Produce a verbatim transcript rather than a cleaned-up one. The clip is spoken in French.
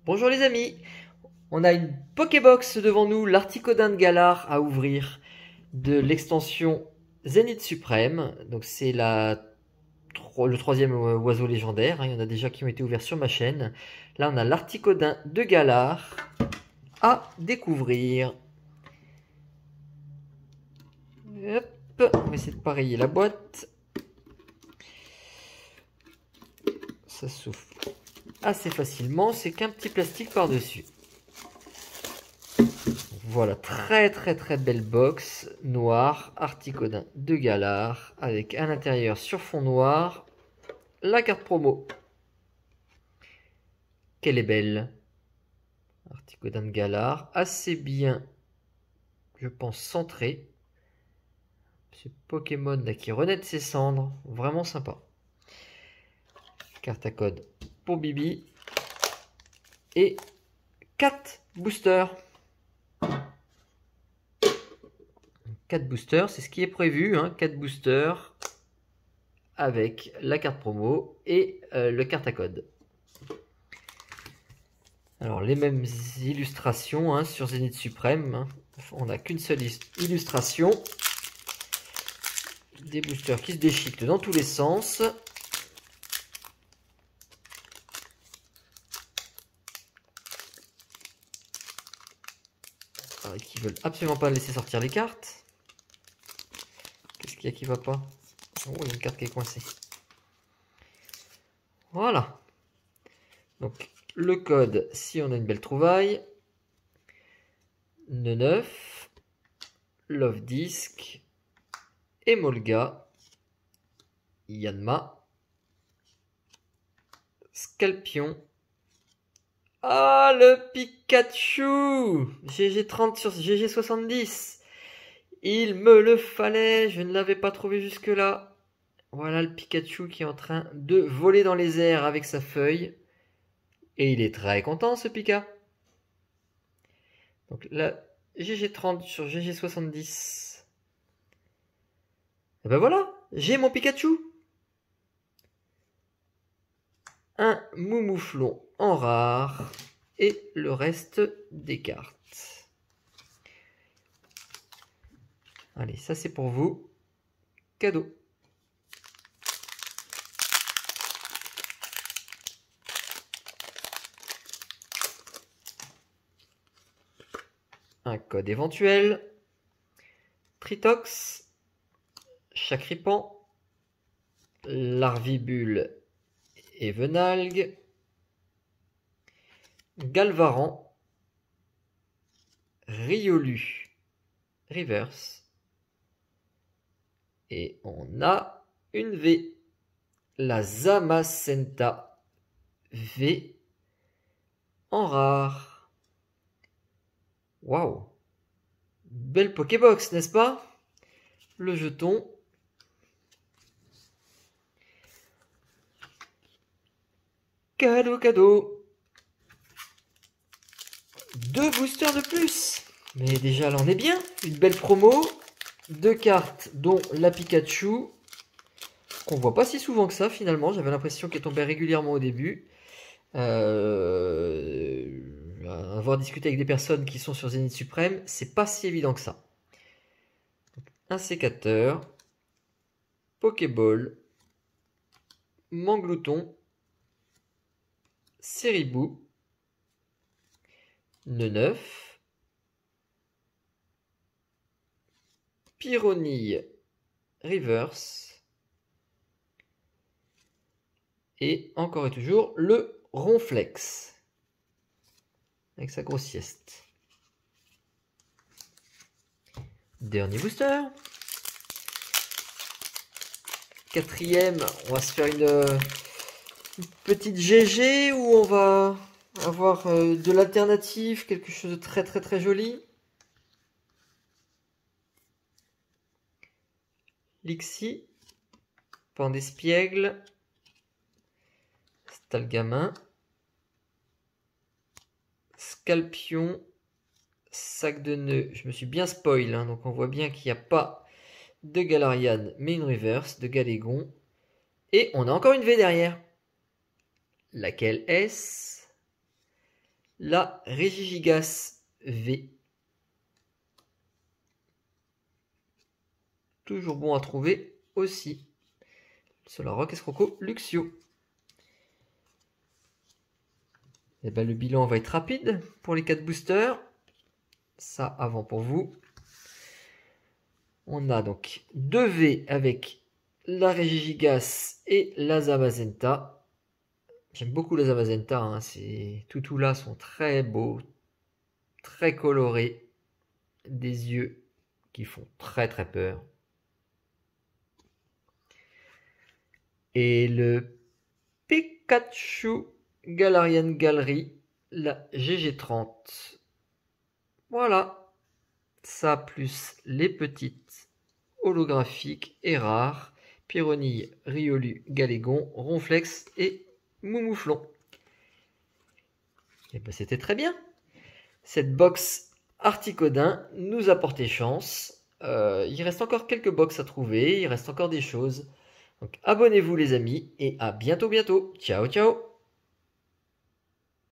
Bonjour les amis, on a une Pokébox devant nous, l'Articodin de Galar à ouvrir de l'extension Zénith Suprême. Donc c'est la le troisième oiseau légendaire, hein. Il y en a déjà qui ont été ouverts sur ma chaîne. Là on a l'Articodin de Galar à découvrir. Hop, on va essayer de pareiller la boîte. Ça souffle assez facilement, c'est qu'un petit plastique par-dessus. Voilà, très très très belle box noire, Articodin de Galar, avec à l'intérieur sur fond noir, la carte promo. Qu'elle est belle. Articodin de Galar, assez bien, je pense, centré. Ce Pokémon là qui renaît de ses cendres, vraiment sympa. Carte à code pour Bibi. Et quatre boosters. quatre boosters, c'est ce qui est prévu, hein, quatre boosters avec la carte promo et euh, le carte à code. Alors les mêmes illustrations, hein, sur Zénith Suprême, hein. On n'a qu'une seule illustration. Des boosters qui se déchiquetent dans tous les sens. Alors, qui veulent absolument pas laisser sortir les cartes. Qu'est-ce qu'il y a qui va pas? Oh, il y a une carte qui est coincée. Voilà. Donc le code, si on a une belle trouvaille. neuf, Love Disc, Emolga, Yanma, Scalpion. Ah, le Pikachu! G G trente sur G G soixante-dix. Il me le fallait, je ne l'avais pas trouvé jusque-là. Voilà le Pikachu qui est en train de voler dans les airs avec sa feuille. Et il est très content, ce Pika. Donc là, G G trente sur G G soixante-dix. Et ben voilà, j'ai mon Pikachu. Un Moumouflon en rare et le reste des cartes. Allez, ça c'est pour vous. Cadeau. Un code éventuel. Tritox. Chakripan. Larvibule et Venalgue. Galvaran. Riolu. Reverse. Et on a une V. La Zamacenta V en rare. Waouh. Belle Pokébox, n'est-ce pas? Le jeton. Cadeau, cadeau. Deux boosters de plus. Mais déjà, là, on est bien. Une belle promo. Deux cartes, dont la Pikachu. Qu'on voit pas si souvent que ça, finalement. J'avais l'impression qu'elle tombait régulièrement au début. Euh, avoir discuté avec des personnes qui sont sur Zénith Suprême, c'est pas si évident que ça. Un sécateur. Pokéball. Manglouton. Ceribou. Neuf. Pyronille Reverse. Et encore et toujours le Ronflex. Avec sa grosse sieste. Dernier booster. Quatrième, on va se faire une, une petite G G où on va avoir euh, de l'alternative, quelque chose de très très très joli. Lixie, Pandespiègle, Stalgamin, Scalpion, Sac de nœuds. Je me suis bien spoil, hein, donc on voit bien qu'il n'y a pas de Galarian, mais une reverse, de Galégon. Et on a encore une V derrière. Laquelle est-ce? la Regigigas V. Toujours bon à trouver aussi. Sur la Rock Escroco Luxio. Et ben, le bilan va être rapide pour les quatre boosters. Ça avant pour vous. On a donc deux V avec la Regigigas et la Zamazenta. J'aime beaucoup la Zamazenta. Hein. Ces toutous-là sont très beaux, très colorés. Des yeux qui font très très peur. Et le Pikachu Galarian Gallery, la G G trente. Voilà. Ça plus les petites holographiques et rares. Pyronille, Riolu, Galégon, Ronflex et Moumouflon. Et ben c'était très bien. Cette box Articodin nous a porté chance. Euh, il reste encore quelques box à trouver. Il reste encore des choses. Donc abonnez-vous les amis et à bientôt bientôt. Ciao ciao.